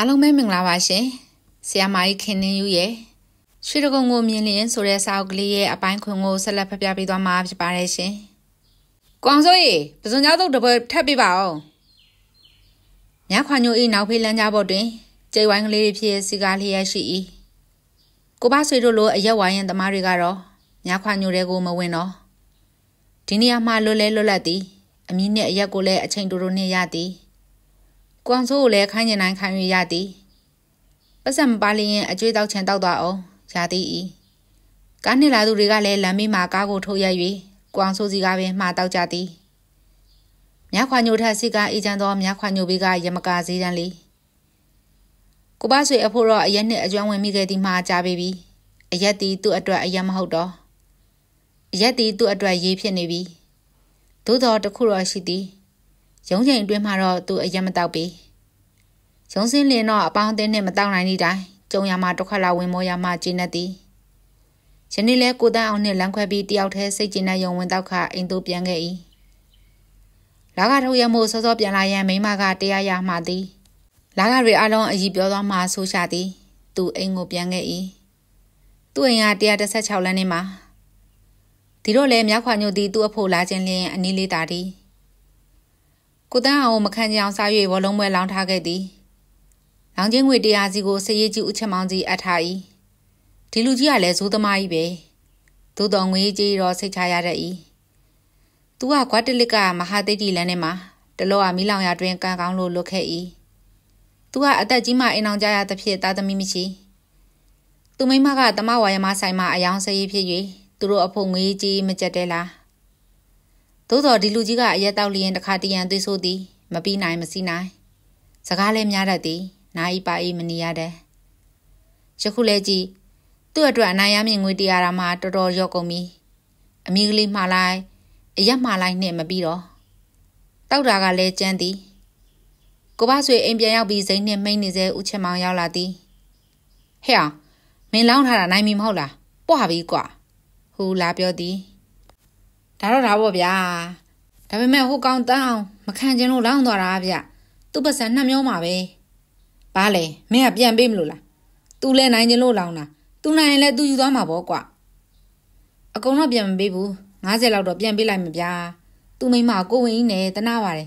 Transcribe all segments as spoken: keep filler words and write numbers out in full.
အားလုံးပဲမင်္ဂလာပါရှင်ဆရာမကြီးခင်နှင်းယူရဲ့ရွှေတကုံကိုမြင်လင်းဆိုတဲ့စာအုပ်ကလေးရဲ့အပိုင်းခွင်ကိုဆက်လက်ဖတ်ပြပေးသွားမှာဖြစ်ပါတယ်ရှင်။ကွန်ဆိုရီပစုံကြောက်တော့တပွဲထပ်ပြပါအောင်။ညခွာညိုဤနောက်ဖေးလမ်းကြဖို့တွင်ကျိတ်ဝိုင်းကလေးတွေဖြစ်စီကားလျက်ရှိ၏။ကိုပါဆွေတို့လိုအရက်ဝိုင်းရင်သမားတွေကတော့ညခွာညိုတဲ့ကိုမဝင်တော့။ဒီနေရာမှာလွတ်လဲလွတ်လပ်သည်အမီးနဲ့အရက်ကိုလည်းအချိန်တူတူနဲ့ရသည်။ကွန်ဆိုကိုလည်းခိုင်းကျင်တိုင်းခိုင်းရရသည်ပတ်စံမပါလျင်အကျွေးတောက်ချင်တောက်သွားအောင်ရသည်ဤကားနှစ်လာသူတွေကလည်းလမ်းမေးမှာကားကိုထုတ်ရ၍ကွန်ဆိုစီကပင်မှားတောက်ကြသည်မြခွာညိုထက်စီကအေးချမ်းသောမြခွာညိုဘေးကရမကာဈေးတန်းလေးကိုပါဆွေအဖို့တော့အရက်နှစ်အကျွမ်းဝင်မိခဲ့သည်မှာကြားပေပြီအရက်သည်သူ့အတွက်အရက်မဟုတ်တော့အရက်သည်သူ့အတွက်ရေးဖြစ်နေပြီသို့တော်တခုတော့ရှိသည်ရုံးချိန်အတွင်းမှာတော့သူအရက်မတောက်ပြီရုံးစင်းလင်းတော့အပေါင်းအသင်းနဲ့မတောက်နိုင်သည့်တိုင်ကျုံရမှာတစ်ခါလာဝင်မောရမှာကျင်းနေသည်ယနေ့လဲကိုတန်းအောင်နဲ့လမ်းခွဲပြီးတယောက်တည်းစိတ်ကျဉ်တဲ့ယုံဝင်တောက်ခအိမ်သို့ပြန်ခဲ့၏လာကထုတ်ရမို့စောစောပြန်လာရန်မိမကတရားရမှသည်လာကတွေအလုံးအည်ပြောသွားမှဆိုရှာသည်သူအိမ်ကိုပြန်ခဲ့၏သူ့အိမ်ကone thirty-sixလမ်းနေမှာဒီတော့လဲမြခွာညိုသည်သူ့အဖို့လာခြင်းလျင်အနီးလေးတာသည်ကိုတန်းအောင်မခံကြအောင်စား၍ဘောလုံးပွဲလောင်းထားခဲ့သည်လောင်ချင်းငွေတရားစီကိုစရေးကြီးဦးချက်မောင်းကြီးအပ်ထား၏ဒီလူကြီးကလည်းဇိုးသမားကြီးပဲသို့တော်ငွေကြီးတော့စိတ်ချရတတ်၏သူကကွာတလစ်ကမဟာသိတိလမ်းထဲမှာတလောကမီးလောင်ရတွင်ကံကောင်းလို့လွတ်ခဲ့၏သူကအသက်ကြီးမှအိမ်အောင်ကြရသဖြင့်သားသမီးမရှိသူမိမကတမဝါယမဆိုင်မှာအယောင်စရေးဖြစ်၍သူတို့အဖို့ငွေကြီးမကြက်တဲလားသို့တော်ဒီလူကြီးကအရက်တောက်လျင်တခါတရံသွေးဆိုးသည်မပြီးနိုင်မစီးနိုင်စကားလည်းများတတ်သည်နာဤပါဤမနေရတဲ့ယခုလဲကြည့်သူ့အတွက်အနိုင်ရမြင့်ငွေတရားရာမှာတော်တော်ရော့ကုန်ပြီအမိကလေးမှားလိုက်အရက်မှားလိုက်နဲ့မပြီးတော့တောက်တာကလည်းကြမ်းသည်ကိုပါဆွေအိမ်ပြန်ရောက်ပြီးစိမ့်နဲ့မိန်နေစေဦးချင်မောင်ရောက်လာသည်ဟဲ့အောင်မင်းလောင်းထားတာနိုင်ပြီမဟုတ်လားပွားပြီကွာဟူလာပြောသည်ဒါတော့ဒါပေါ့ဗျာဒါပေမဲ့ဟိုကောင်တန်းအောင်မခံချင်လို့လောင်းသွားတာဗျသူ့ပတ်စံနှက်မျောမှာပဲဘာလဲမင်းကပြန်ပေးမလို့လားသူလဲနိုင်ချင်လို့လောင်းတာသူနိုင်ရင်လဲသူယူသွားမှာပေါ့ကွာအကုန်တော့ပြန်မပေးဘူးfiftyလောက်တော့ပြန်ပေးလိုက်မှာဗျာသူမိမကိုဝင်ကြီးနဲ့တနာပါတယ်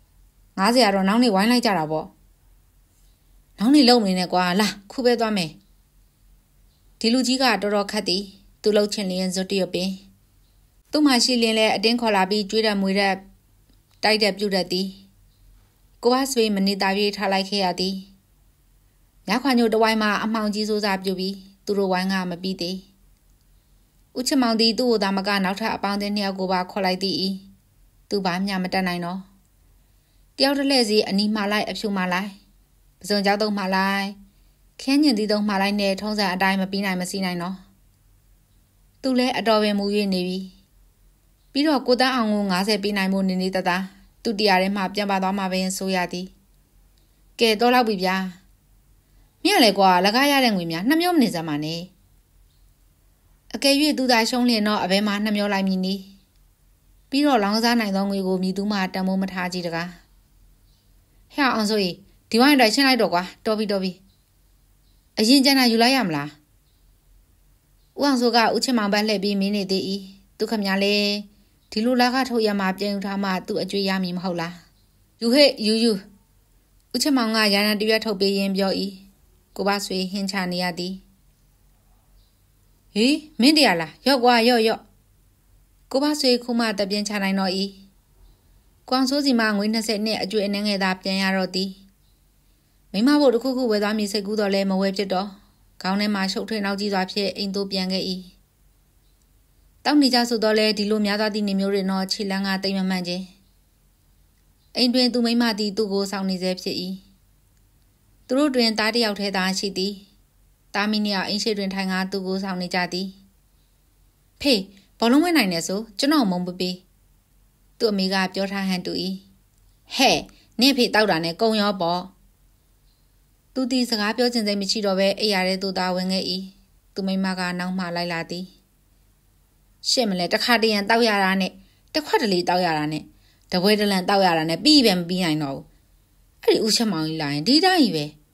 fiftyကတော့နောက်နေ့ဝိုင်းလိုက်ကြတာပေါ့နောက်နေ့လုံနေနဲ့ကွာလာခုပဲသွားမယ်ဒီလူကြီးကတော်တော်ခတ်သည်သူလှုပ်ချင်လျင်ဇွတ်တရပင်သူ့မှာရှိလင်းလဲအတင်းခေါ်လာပြီးကျွေးတဲ့မွေတဲ့တိုက်တဲ့ပြုတ်တတ်သည်ကိုကဆွေမနေတာပြေးထားလိုက်ခဲ့ရသည်ညခွာညိုတဝိုင်းမှာအမှောင်ကြီးစိုးစားပြုတ်ပြီးသူတို့ဝိုင်းကမပြီးသေးဦးချမောင်သည်သူ့ကိုသာမကနောက်ထပ်အပေါင်းအသင်းနှစ်ယောက်ကိုပါခေါ်လိုက်သည်သူဘာမှမတတ်နိုင်တော့တယောက်တလှည့်စီအနီးမှလိုက်အဖြူမှလိုက်ပစုံကြောက်တော့မှလိုက်ခင်းညင်သီးတော့မှလိုက်နဲ့ထုံးစံအတိုင်းမပြီးနိုင်မစီးနိုင်တော့သူလဲအတော်ပင်မူ၍နေပြီပြီးတော့ကိုတန်းအောင်ကိုfiftyပေးနိုင်မှုနေနေတသားသူတရားထဲမှာပြန်ပါသွားမှာပဲဆိုရသည်ကဲတော့လောက်ပြီဗျာမြက်လေကွာလကားရတဲ့ငွေများနှမျောမနေစမ်းပါနဲ့အကယ်၍သူသာရှုံးလျင်တော့အဘဲမှာနှမျောလိုက်မည်နီပြီးတော့လောင်းစားနိုင်သောငွေကိုမြည်သူမှတန်မိုးမထားကြည့်တကားဟဲ့အောင်ဆိုရင်ဒီဝိုင်းတိုင်းရှင်းလိုက်တော့ကွာတော်ပြီတော်ပြီအရင်ကျန်တာယူလိုက်ရမလားဦးအောင်ဆိုကဦးချင်မောင်ပန်းလှည့်ပြီးမင်းနေသေး၏သူခမညာလေဒီလိုလာခထုတ်ရမှာပြန်ယူထားမှသူ့အကျွေးရမည်မဟုတ်လားယူဟဲ့ယူယူဦးချင်မောင်ကရာဏတရွက်ထုတ်ပေးရင်းပြော၏ကိုပါဆွေဟင်းချနေရသည်ဟေးမင်းတရားလားရော့ကွာရော့ရော့ကိုပါဆွေခုမှတပြင်းချနိုင်တော့၏ကွန်ဆိုးစီမှာငွေtwentyနဲ့အကျွေးအနှဲငယ်သာပြန်ရတော့သည်မိမဘုတ်တစ်ခုခုဝယ်သွားမိစိတ်ကူးတော့လဲမဝယ်ဖြစ်တော့ခေါင်းထဲမှာရှုပ်ထွေးနောက်ကြီးစွာဖြင့်အိမ်သို့ပြန်ခဲ့၏တောက်နေကြဆိုတော့လဲဒီလိုများသားသည့်နေမျိုးတွေတော့ခြေလန်းကတိမ်မမှန်ခြင်းအိမ်တွင်သူမိမသည်သူ့ကိုဆောင်နေစေဖြစ်၏သူတို့တွင်သားတစ်ယောက်ထဲသာရှိသည်သားမီးနှစ်ယောက်အိမ်ရှိတွင်ထိုင်ကားသူ့ကိုဆောင်နေကြသည်ဖေးဘောလုံးဝဲနိုင်နေဆိုကျွန်တော်မုံပပေးသူ့အမေကပြောထားဟန်တူ၏ဟဲ့နင့်ဖေးတောက်တာနဲ့ကုံရောပေါ့သူသည်စကားပြောခြင်းစိတ်မရှိတော့ပဲအိယာတဲ့သူသားဝင်ခဲ့၏သူမိမကနောက်မှလိုက်လာသည်ရှင့်မလဲတခါတရံတောက်ရတာနဲ့တခွက်တလေတောက်ရတာနဲ့တပွဲတလန်တောက်ရတာနဲ့ပြီးပဲမပြီးနိုင်တော့ဘူးအဲ့ဒီဦးချက်မောင်ကြီးလာရင်ဒီတိုင်းကြီးပဲ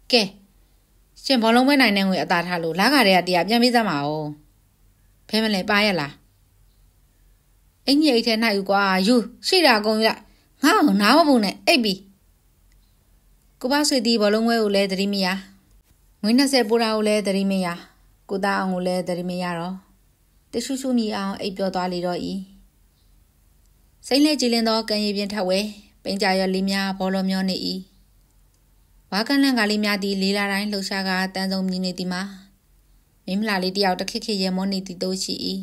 ကဲရှင်ဘောလုံးပွဲနိုင်တဲ့ငွေအသာထားလို့လာခါတွေကတရားပြန်ပေးသမှာ哦ဖဲမလဲပါရလားအင်ကြီးအိတ်ထဲနိုင်ယူကွာယူရှိတာကုန်ရငါ့ကိုနားမဖို့နဲ့အိပ်ပြီကိုပါဆွေတီဘောလုံးပွဲကိုလည်းသတိမရငွေနှစ်ဆယ်ပိုးတာကိုလည်းသတိမရကိုသားအောင်ကိုလည်းသတိမရတော့တရှူရှူမြည်အောင်အိပ်ပြောသွားလေတော့ဤစိမ့်လဲကြည်လင်းသောကံရည်ပြင်းထက်ဝဲပိန်ကြရလေးများဘောလုံးမျောနေဤဝါကန်လန့်ကလေးများသည်လေးလာတိုင်းလှုပ်ရှားကတန်းဆုံးမြည်နေသည်မှာမိမလာလေးတယောက်တခက်ခက်ရဲမောနေသည်တို့ရှိ၏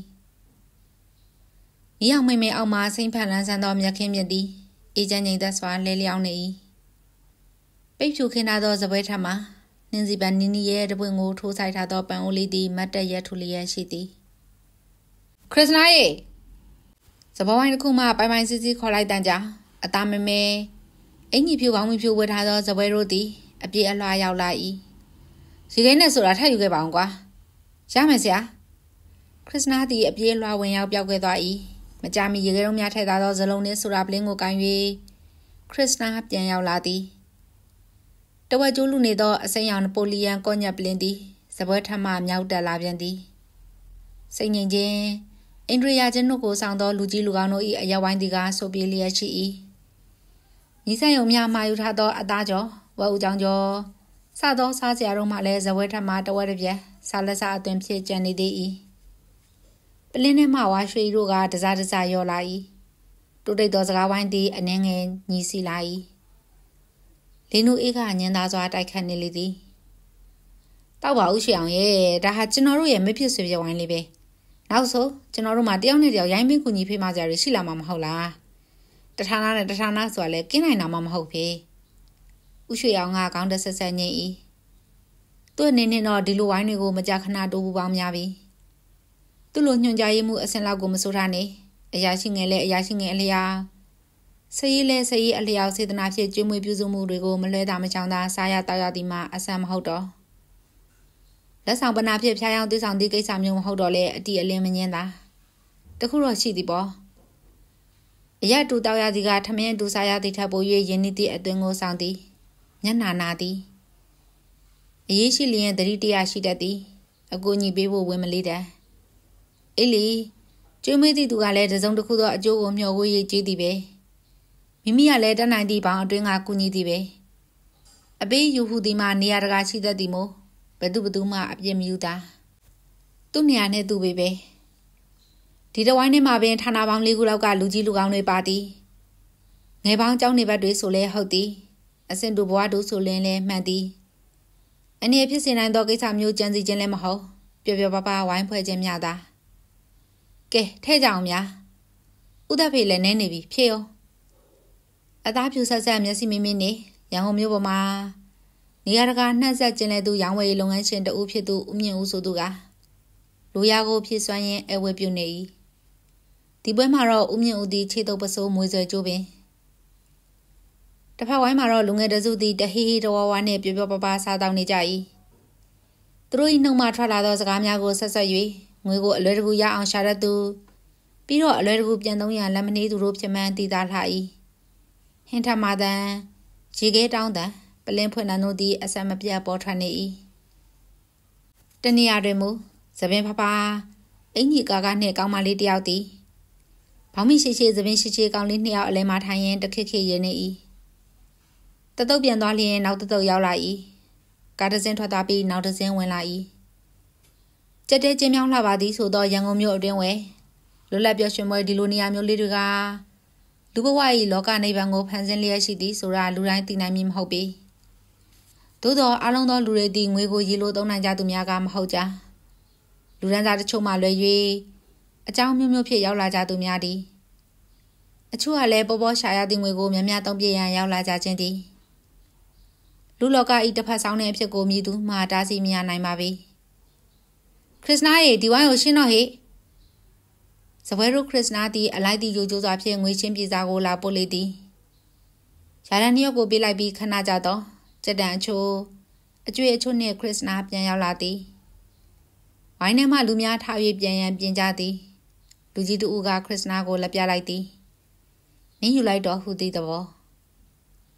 မိအောင်မိမဲအောင်မှာစိမ့်ဖန်လန်းဆန်းသောမြက်ခင်းမြစ်သည်အေးချမ်းငြိမ်သက်စွာလဲလျောင်းနေ၏ပိတ်ဖြူခင်းထားသောစပွဲထမှာနင်းစီပန်နီနီရဲ့တပွင့်ကိုထိုးဆိုင်ထားသောပန်အိုလေးသည်မတ်တက်ရက်ထူလျက်ရှိသည်ခရစ်စနာရေစပွဲဝိုင်းတစ်ခုမှပိုင်ပိုင်စီစီခေါ်လိုက်တန်းကြောင်အသားမမဲအင်ကြီးဖြူကောင်းဖြူဝတ်ထားသောစပွဲတို့သည်အပြည့်အလွှာရောက်လာ၏စီကိန်းနဲ့ဆိုတာထပ်ယူခဲ့ပါအောင်ကွာရမယ်ဆရာခရစ်စနာသည်အပြည့်အလွှာဝင်ရောက်ပြောက်ခဲ့သွား၏မကြမီရေခဲလုံးများထည့်ထားသောဇလုံးနှင့်ဆိုတာပလင်းကိုကိုင်၍ခရစ်စနာပြန်ရောက်လာသည်တဝက်ကျိုးလူနေသောအစိမ်းရောင်နပိုလီယန်ကောညက်ပလင်းသည်စပွဲထမှမြောက်တက်လာပြန်သည်စိတ်ငြိမ်ခြင်းအိန္ဒြေယချင်းတို့ကိုဆောင်သောလူကြီးလူကောင်းတို့၏အရက်ဝိုင်းသည်ကဆိုပြေလျက်ရှိ၏ညီဆိုင်ုံများမှာယူထားသောအသားကျော်ဝက်ဦးကြောင်ကျော်စသောစားစရာတို့မှလည်းဇပွဲထမှတဝက်တစ်ပြက်စားလက်စားအသွင်ဖြစ်ကျန်နေသေး၏ပလင်းထဲမှဝါရွှေတို့ကတစားတစားရောလာ၏တိုးတိတ်သောစကားဝိုင်းသည်အနှင်းငယ်ညီစီလာ၏လင်းတို့အေးကညင်သားစွာတိုက်ခတ်နေလေသည်တောက်ပါဦးရှိအောင်ရဲ့ဒါဟာကျွန်တော်တို့ရဲ့မဖြစ်ဆွေပြဝိုင်းလေးပဲနောက်ဆိုကျွန်တော်တို့မှတယောက်နဲ့တယောက်ရိုင်းပင်းကူညီဖေးမကြရရှိလာမှာမဟုတ်လားတထာနာနဲ့တထာနာဆိုတာလည်းကင်းနိုင်တာမှမဟုတ်ဖေဥရွှေအောင်ကကောင်းတဲ့ဆက်ဆက်ညင်၏သူ့အနေနဲ့တော့ဒီလိုဝိုင်းတွေကိုမကြခဏတိုးပူပေါင်းများပြီသူ့လိုညွှန်ကြားရေးမှုအစင်လောက်ကိုမစိုးထားနဲ့အရာရှိငယ်လဲအရာရှိငယ်အလျာစရေးလဲစရေးအလျောက်စေတနာဖြင့်ကျွေးမွေးပြုစုမှုတွေကိုမလွဲတာမချောင်သာစားရတောက်ရသည်မှာအဆန်မဟုတ်တော့လက်ဆောင်ပနာဖြင့်ဖျားယောင်းသွေးဆောင်သည့်ကိစ္စမျိုးမဟုတ်တော့လဲအတီအလင်းမငင်းသာတခုတော့ရှိသည်ပေါ့အရတူတောက်ရသည်ကထမင်းတူစားရသည်ထပ်ပို၍ယင်းနီသည့်အသွင်ကိုဆောင်သည်ညနာနာသည်အရေးရှိလျင်သတိတရားရှိတတ်သည်အကူညီပေးဖို့ဝင်မလေးတဲ့အေးလီကျွေးမွေးသည့်သူကလည်းတစုံတစ်ခုသောအကျိုးကိုမျှော်ကိုရည်ကြည်သည်ပဲမိမိကလည်းတတ်နိုင်သည့်ဘောင်အတွင်းကကူညီသည်ပဲအပေးယူဟုသည်မှနေရာတကာရှိတတ်သည်မို့ဘယ်သူဘသူမှအပြစ်မယူတာသူ့နေရာနဲ့သူပဲပဲဒီတဝိုင်းထဲမှာပင်ဌာနပေါင်းလေးခုလောက်ကလူကြီးလူကောင်းတွေပါသည်ငယ်ပေါင်းကျောင်းနေဘက်တွေဆိုလဲဟုတ်သည်အစင်တူဘွားတို့ဆိုလင်းလဲမှန်သည်အနေဖြစ်စေနိုင်သောကိစ္စမျိုးကြံစီခြင်းလည်းမဟုတ်ပျော်ပျော်ပါပါဝိုင်းဖွဲ့ခြင်းများသာကဲထဲကြအောင်များဥဒဖေလည်းနဲနေပြီဖြေရောအသားဖြူဆက်ဆက်မျက်စိမင်းမင်းနေရန်ကုန်မြို့ပေါ်မှာနေရာတကာနှက်ဆက်ကျင်လဲသူရောင်းဝယ်လုပ်ငန်းရှင်တဦးဖြစ်သူဦးမြင့်ဦးဆိုသူကလူရကိုဖြစ်စွမ်းရင်အဝယ်ပြုနေ၏ဒီပွဲမှာတော့ဦးမြင့်ဦးသည်ခြေတုပ်ပစိုးမွေးဆွဲကြိုးပင်တစ်ဖက်ဝိုင်းမှာတော့လူငယ်တစုသည်တဟီဟီတဝဝနှင့်ပျော်ပျော်ပါပါစားတောင်းနေကြ၏သူတို့၏နှုတ်မှထွက်လာသောစကားများကိုဆက်ဆက်၍ငွေကိုအလွယ်တကူရအောင်ရှာတတ်သူပြီးတော့အလွယ်တကူပြန်သုံးရန်လက်မနှေးသူတို့ဖြစ်မှန်းသိသာလှ၏ဟင်းထမတန်ရေခဲတောင်းတန်ပလင်းဖွင့်တန်တို့သည်အဆက်မပြတ်ပေါ်ထွက်နေ၏တနေရာတွင်မူသပင်ဖဖာအင်ကြီးကာကနှင့်ကောင်းမလေးတယောက်သည်ဘောင်မိရှိရှိသပင်ရှိရှိကောင်းလေးနှစ်ယောက်အလဲမှထိုင်ရင်တခက်ခက်ရနေ၏တတုတ်ပြန်သွားလျင်နောက်တတုတ်ရောက်လာ၏ကားတစ်စင်းထွက်သွားပြီးနောက်တစ်စင်းဝင်လာ၏ကြက်တဲကျင်းမြောင်းလှပါသည်ဆိုသောရန်ကုန်မြို့အတွင်းဝယ်လွတ်လပ်ပျော်ရွှင်ပွဲဒီလိုနေရာမျိုးလေးတွေကလူဘဝ၏လောကနိဗ္ဗာန်ကိုဖန်ဆင်းလျက်ရှိသည်ဆိုတာလူတိုင်းသိနိုင်မည်မဟုတ်ပေသို့သောအလုံးသောလူတွေသည်ငွေကိုရေလိုသုံးနိုင်ကြသူများကမဟုတ်ကြလူရန်သားတချို့မှလွယ်၍အကြောင်းမျိုးမျိုးဖြစ်ရောက်လာကြသူများသည်အချို့ကလည်းပေါ်ပေါ်ရှာရသည့်ငွေကိုများများသုံးပြရန်ရောက်လာကြခြင်းသည်လူလောက၏တစ်ဖက်ဆောင်တဲ့အဖြစ်ကိုမြည်သူမှာတားဆီးမရနိုင်ပါပြီခရစ်စနာရဲ့ဒီဝိုင်းကိုရှင်းတော့ဟိစပွဲရုခရစ်စနာသည်အလိုက်သည့်ရိုးကျိုးစွာဖြင့်ငွေချင်းပြေစာကိုလာပို့လေသည်ရာဒန်နီယောကိုပေးလိုက်ပြီးခဏကြတော့စက်တန်အချို့အကျွေးအချို့နှင့်ခရစ်စနာပြန်ရောက်လာသည်ဝိုင်းထဲမှလူများထား၍ပြန်ရန်ပြင်ကြသည်လူကြီးတူကခရစ်စနာကိုလက်ပြလိုက်သည်နင်းယူလိုက်တော့ဟူသည့်သဘော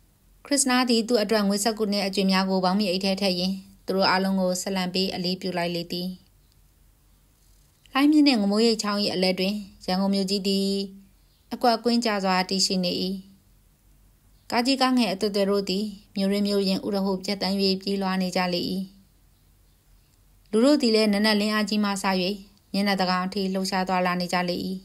ခရစ်စနာသည်သူ့အတွက်ငွေဆက်ကုနှင့်အကျွေးများကိုပေါင်းမိအိတ်ထဲထည့်ရင်သူတို့အားလုံးကိုဆက်လံပြီးအလေးပြုလိုက်လေသည်။လိုင်းမြင့်နှင့်ငမိုးရိပ်ချောင်း၏အလဲတွင်ရန်ကုန်မြို့ကြီးသည်အကွက်ကွင်းကြစွာတည်ရှိနေ၏။ကားကြီးကားငယ်အသွက်သွဲတို့သည်မြို့ရင်းမြို့ရင်ဥရဟုပြတ်တန်း၍ပြေးလွှားနေကြလေ၏။လူတို့သည်လည်းနက်နက်လင်းအားကြီးမှစ၍ညနေတကောင်အထိလှုပ်ရှားသွားလာနေကြလေ၏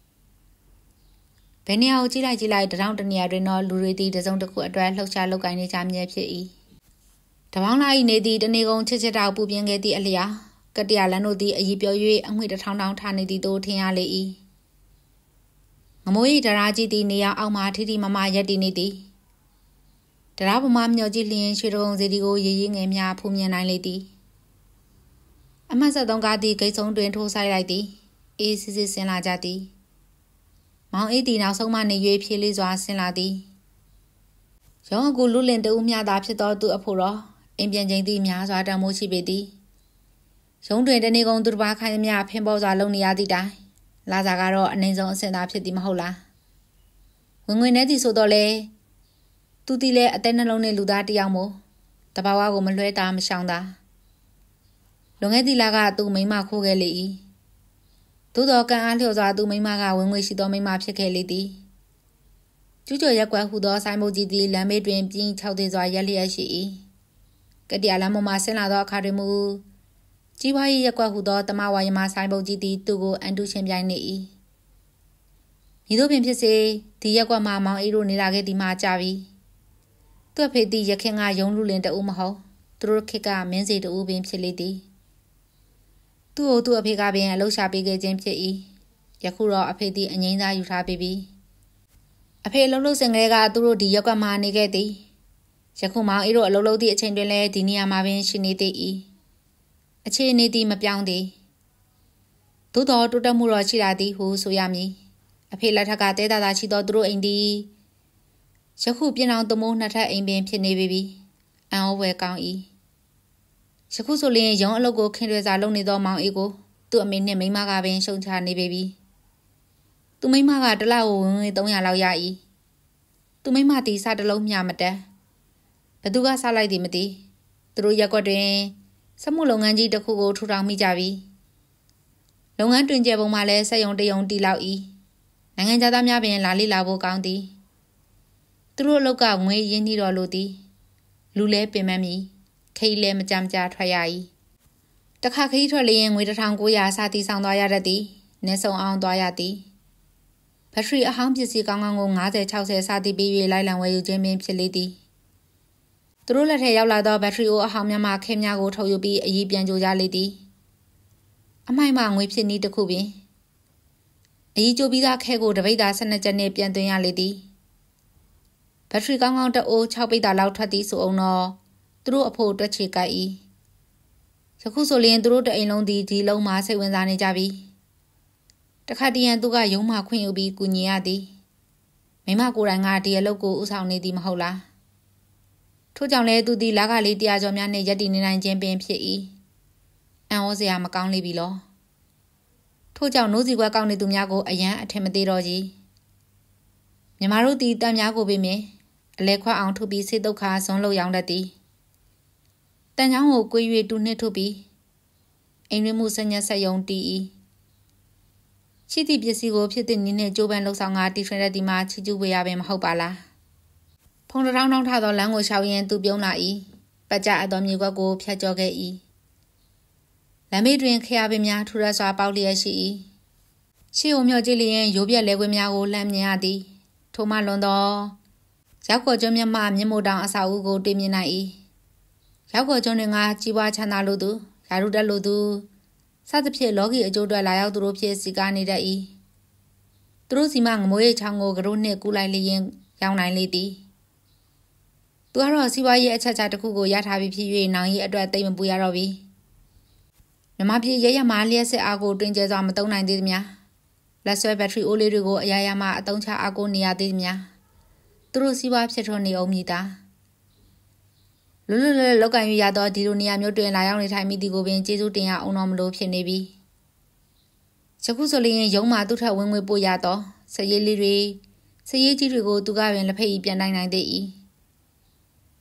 ။ဘယ်နေရာကိုကြည့်လိုက်ကြည့်လိုက်တထောင်တနေရာတွင်တော့လူတွေသည်တစုံတစ်ခုအတွက်လှုပ်ရှားလုပ်ကိုင်နေကြမြဲဖြစ်၏။တပေါင်းလာ၏နေသည်တနေကုန်ချစ်ချစ်တောက်ပူပြင်းခဲ့သည့်အလျာကတရလန်းတို့သည်အည်ပြော၍အငွေတထောင်ထောင်ထားနေသည်တို့ထင်ရလေ၏။ငမိုး၏ဒရာကြီးသည်နေရာအောက်မှထိထိမမရက်တည်နေသည်။ဒရာပမာမျောကြီးလျင်ရွှေတကုံစီဒီကိုရေရေးငယ်များဖူးမြင်နိုင်လေသည်။အမှတ်ဆက်သုံးကားသည်ဂိတ်ဆုံးတွင်ထိုးဆိုင်လိုက်သည်။အေးစစ်စစ်ဆင်းလာကြသည်။မောင်အေးသည်နောက်ဆုံးမှနေ၍ဖြေးလေးစွာဆင်းလာသည်။ရုံးအကူလူလင်တူးမြသာဖြစ်သောသူအဖို့တော့အိမ်ပြန်ချိန်သည်များစွာတန်မိုးရှိပေသည်။ရုံးတွင်တနေကုန်သူတစ်ပါးခိုင်းသမျှဖင်ပေါ်စွာလုံနေရသည့်တိုင်လာစာကတော့အနှိမ်ဆုံးအဆင့်သာဖြစ်သည်မဟုတ်လား။ဝင်ငွေနဲ့သည်ဆိုတော့လေသူသည်လည်းအသက်နှလုံးနှင့်လူသားတစ်ယောက်မို့တဘာဝကိုမလွှဲတာမရှောင်တာလွန်ခဲ့သည့်လကသူမိမခိုးခဲ့လေ၏သို့တော်ကံအားလျော်စွာသူမိမကဝင်ငွေရှိသောမိမဖြစ်ခဲ့လေသည်ကျူးကျော်ရက်ကွက်ဟူသောဆိုင်မုတ်ကြီးသည်လမ်းမေးတွင်ပြင်းချောက်သေးစွာရက်လျက်ရှိ၏ကတိအလမ်းပေါ်မှဆင်းလာသောအခါတွင်မူကြီးပွားရေးရက်ကွက်ဟူသောတမဝါယမဆိုင်မုတ်ကြီးသည်သူ့ကိုအန်တုချင်းပြိုင်နေ၏မိတို့ပင်ဖြစ်စေဒီရက်ကွက်မှာမောင်အေးတို့နေလာခဲ့သည်မှကြပြီသူ့အဖေသည်ရခင်ကယုံလူလင်တဦးမဟုတ်သူတို့ခေတ်ကမင်းစီတဦးပင်ဖြစ်လေသည်သူ့ကိုသူ့အဖေကပင်အလှရှာပေးခဲ့ခြင်းဖြစ်၏ယခုတော့အဖေသည်အငိမ့်သားယူထားပြီအဖေအလုပ်လုပ်စင်ကလေးကသူတို့ဒီရက်ကွက်မှာနေခဲ့သည်ယခုမောင်အေးတို့အလုပ်လုပ်သည့်အချိန်တွင်လည်းဒီနေရာမှာပင်ရှိနေသေး၏အခြေအနေသည်မပြောင်းသည်သို့တော်တိုးတက်မှုတော့ရှိလာသည်ဟုဆိုရမည်အဖေလက်ထက်ကတဲတာတာရှိသောသူတို့အိမ်သည်ယခုပြင်အောင်သမိုးနှစ်ထပ်အိမ်ပင်ဖြစ်နေပြီအံ့ဩဖွယ်ကောင်း၏ယခုဆိုရင်ရုံးအလုပ်ကိုခင်ရွယ်စွာလုပ်နေသောမောင်အေးကိုသူ့အမေနှင့်မိမကပင်ရှုံချနေပြီသူမိမကတစ်လကိုဝင်ငွေသုံးရာလောက်ရ၏သူမိမသည်စတလုံးမျှမတက်ဘသူကစားလိုက်သည်မသိသူတို့ရက်ကွက်တွင်စက်မှုလုပ်ငန်းကြီးတစ်ခုကိုထူထောင်မိကြပြီလုပ်ငန်းတွင်ကျပုံမှာလည်းစက်ရုံတရုံတီလောက်၏နိုင်ငံသားများပင်လာလေလာဖို့ကောင်းသည်သူတို့အလုပ်ကငွေရင်းနှီးတော်လိုသည်လူလဲပင်မမီခိလဲမကြမ်းကြထွက်ရ၏တခါခရီးထွက်လျင်ငွေတစ်ထောင်ကိုရာစာတီဆောင်သွားရတတ်သည်နေဆောင်အောင်သွားရသည်ဘက်ထရီအဟောင်းပစ္စည်းကောင်းကောင်းကို၅၀ ၆၀စာတီပေး၍လိုက်လံဝယ်ယူခြင်းပင်ဖြစ်လေသည်သူတို့လက်ထက်ရောက်လာသောဘက်ထရီအိုးအဟောင်းများမှခဲများကိုထုတ်ယူပြီးအရေးပြန်ကြိုကြလေသည်အမိုက်မှငွေဖြစ်နည်းတစ်ခုပင်အရေးကြိုပြီးသားခဲကိုတပိတ်သား၁၂ကျပ်နှင့်ပြန်သွင်းရလေသည်ဘက်ထရီကောင်းကောင်းတအိုး၆ပိတ်သားလောက်ထွက်သည်ဆိုအောင်တော့သူတို့အဖို့တွက်ချေကြိုက်၏ယခုဆိုရင်သူတို့တအိမ်လုံးသည်ဒီလုံးမှာစိတ်ဝင်စားနေကြပြီတခါတည်းရန်သူကရုံးမှခွင့်ယူပြီးကူညီရသည်မိမကိုယ်တိုင်ကဒီအလုပ်ကိုဥဆောင်နေသည်မဟုတ်လားထို့ကြောင့်လည်းသူသည်လာကလေးတရားကျော်များနှင့်ရက်တည်နေနိုင်ခြင်းပင်ဖြစ်၏အံ့ဩစရာမကောင်းလေပြီလောထို့ကြောင့်နိုးစီကွက်ကောက်နေသူများကိုအယံအထင်မသေးတော့ကြီးမြမတို့သည်တန်များကိုပေမြင်အလဲခွက်အောင်ထုတ်ပြီးစိတ်ဒုက္ခဇွန်းလို့ရောင်းတတ်သည်တန်ချောင်းကိုကွေး၍တူနှစ်ထုတ်ပြီးအိမ်ရင်းမှုဆက်ညက်ဆက်ယုံတီး၏ရှိသည့်ပစ္စည်းကိုဖြစ်သည့်နည်းနှင့်ကြိုးပမ်းလှုပ်ဆောင်ကတီထွင်တဲ့ဒီမှာချီကျူးဝေရပင်မဟုတ်ပါလားဖုံတောင်းတောင်းထသောလမ်းကိုရှောက်ရင်းသူပြုံးလာ၏ပတ်ကြအတော်မြေကွက်ကိုဖြတ်ကျော်ခဲ့၏လမ်းမေးတွင်ခရပင်များထူရစွာပေါက်လျက်ရှိ၏ရှေ့ကိုမျှော်ကြည့်လျင်ရိုးပြက်လဲခွေးများကိုလှမ်းမြင်ရသည်ထိုမှလွန်သောရောက်ကော်ကျွန်းမြတ်မှမြင့်မို့တောင်အစာအုပ်ကိုတွေ့မြင်နိုင်၏ရောက်ကော်ကျွန်းတွင်ကကြီးပွားချမ်းသာလိုသူယာရုတက်လိုသူစသဖြင့်လောကီအကျိုးအတွက်လာရောက်သူတို့ဖြစ်စီကားနေတတ်၏သူတို့စီမှငမိုးရိပ်ချောင်းကိုကရိုးနှင့်ကူးလိုက်လျင်ရောက်နိုင်လေသည်သူကတော့စီးပွားရေးအချက်ချာတစ်ခုကိုရထားပြီးဖြစ်၍နောင်ရီအတွက်တိတ်မပူရတော့ပြီမြမပြေရရမှာလျှက်စစ်အားကိုတွင်ကျဲစွာမသုံးနိုင်သေးသည်များလက်ဆွဲဘက်ထရီအိုးလေးတွေကိုအရာရာမှအသုံးချအားကိုနေရသေးသည်များသူတို့စီးပွားဖြစ်ထွန်းနေအောင်မြည်တာလွတ်လွတ်လပ်လောက်ကင်ရရသောဒီလိုနေရာမျိုးတွင်လာရောက်နေထိုင်မိသည်ကိုပင်ကျေးဇူးတင်ရအောင်တော်မလို့ဖြစ်နေပြီယခုဆိုလျင်ရုံးမှသူ့ထက်ဝင်ငွေပို့ရသောစရေးလေးတွေစရေးကြီးတွေကိုသူကပင်လက်ဖက်ဤပြန်တိုင်းနိုင်သေး၏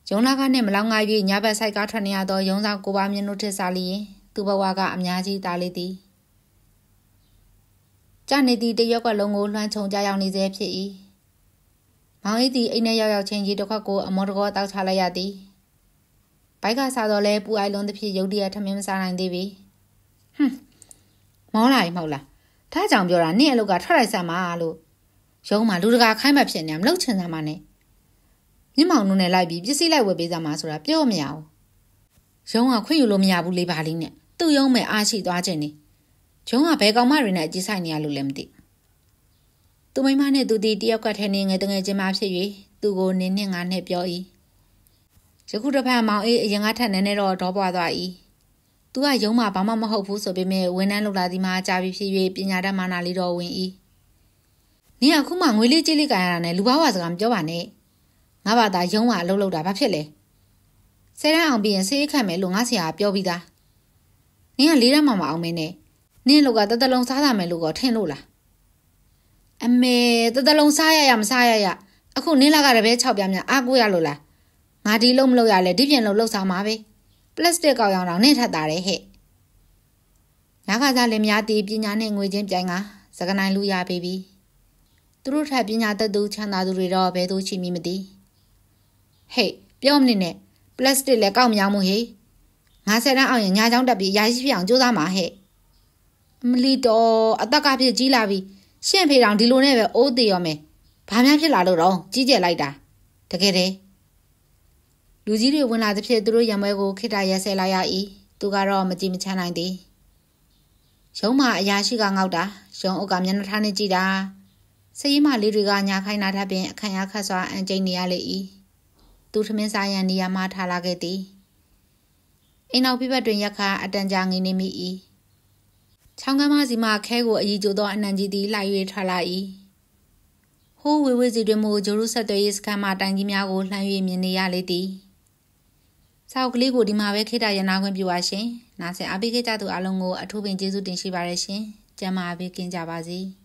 ဂျုံနာကနဲ့မလောင်ငါ၍ညဘက်ဆိုင်ကားထွက်နေရသောရုံးဆောင်ကိုပါမြင့်တို့ထက်စားလျင်သူ့ဘဝကအများကြီးတားလေသည်ကြနေသည့်တရွက်ကလုံးကိုလွှမ်းခြုံကြရောက်နေစေဖြစ်၏မောင်အေးသည်အိမ်ထဲရောက်ရောက်ချင်းကြီးတစ်ခွက်ကိုအမောတကောတောက်ချလိုက်ရသည်ဘိုက်ကစားတော့လဲပူအိုင်လုံးတစ်ဖြစ်ရုတ်တရက်ထမင်းမစားနိုင်သေးပြီဟွန်းမောလိုက်မဟုတ်လားဒါကြောင့်ပြောတာနင့်အလုပ်ကထွက်လိုက်စမ်းပါလို့ရုံးမှာလူတကာခိုင်းမှဖြစ်နေမလို့ချင်စမ်းပါနဲ့မြင့်မောင်တို့နဲ့လိုက်ပြီးပစ္စည်းလိုက်ဝယ်ပေးစမ်းပါဆိုတာပြောမရဘူးရုံးကခွင့်ယူလို့မရဘူးလေးပါလေးနဲ့သူ့ရုံးမဲ့အားရှိသွားခြင်းနေဂျုံကဘယ်ကောင်မတွေနဲ့အကြည့်ဆိုင်နေရလို့လည်းမသိသူမိမနဲ့သူဒီတယောက်ကထဲနေငယ်တငယ်ချင်းမဖြစ်၍သူကိုနင်းနဲ့ငါနဲ့ပြော၏ယခုတစ်ဖက်မောင်အေးအရင်ကထက်နည်းနည်းတော့ဒေါပွားသွား၏သူကရုံးမှာဘာမှမဟုတ်ဘူးဆိုပေမဲ့ဝန်ထမ်းလုပ်လာသည်မှာကြာပြီဖြစ်၍ပညာတတ်မာနာလေးတော့ဝင်၏နင်အခုမှငွေလေးကြေးလေးကန်ရတာနဲ့လူဘာဝစကားမပြောပါနဲ့ငါဘာသာရုံးကအလုပ်လုပ်တာဘာဖြစ်လဲဆယ်တန်းအောင်ပြီးရင်ဆေးခတ်မယ်လို့ငါဆရာကပြောပြီးသားနင်ကလေးတန်းမှမအောင်မင်းနဲ့နင်လောကတသက်လုံးစားရမယ်လို့ကောထင်လို့လားအမေတသက်လုံးစားရရမစားရရအခုနင်လာကတပည့်၆ပြားများအားကိုးရလို့လားငါဒီလုံးမလုပ်ရလဲဒီပြင်လုံးလှုပ်စားမှာပဲပလတ်စတစ်ကောက်ရောင်တော့နင့်ထက်တာတယ်ဟဲ့ညခါစားလင်များတီးပညာနဲ့ငွေချင်းပြိုင်ကစကနိုင်လူရပေးပြီသူတို့ထက်ပညာတတ်သူချမ်းသာသူတွေတော့ဘယ်သူရှိမိမသိဟေးပြောမနေနဲ့ပလတ်စတစ်လည်းကောက်မရောမှုဟေးငါဆယ်တန်းအောင်ရင်ညာချောင်းတက်ပြီးရာရှိဖြစ်အောင်ကြိုးစားမှာဟဲ့အမလီတော့အသက်ကဖြစ်ကြီးလာပြီရှင့်ဖေတောင်ဒီလိုနဲ့ပဲအိုးသေးရောမယ်ဘာများဖြစ်လာလို့တော့ကြီးကျယ်လိုက်တာတကယ်တည်းလူကြီးတွေဝင်လာသဖြင့်သူတို့ရံပွဲကိုခိတရဲဆဲလိုက်ရ၏သူကတော့မကြည့်မချမ်းနိုင်သည်ရုံးမှာအရာရှိကငေါက်တာရုံးအုပ်ကမျက်နှာထားနဲ့ကြည့်တာစည်မလေးတွေကညာခိုင်းတာထပ်ပင်အခန့်ရခတ်စွာအန်ကျိန်နေရလေ၏သူထမင်းစားရန်နေရာမှထားလာခဲ့သည်အိမ်နောက်ပြပတ်တွင်ရက်ခါအတန်ကြာငိနေမိ၏ချောင်းကမ်းမစီမခဲကိုအည်ကျိုးသောအနံကြီးသည်လှိုက်၍ထွက်လာ၏ဟိုးဝေဝေစီတွင်မူဂျိုရုဆက်သွေးရေးစခန်းမှတိုင်ကြီးများကိုလှမ်း၍မြင်နေရလေသည်ဆောက်ကလေးကိုဒီမှာပဲခိတရနာခွင့်ပြုပါရှင်နာဆင်အားပေးခဲ့ကြသူအလုံးကိုအထူးပင်ကျေးဇူးတင်ရှိပါရရှင်ကျမ်းမာအားပေးကင်းကြပါစေ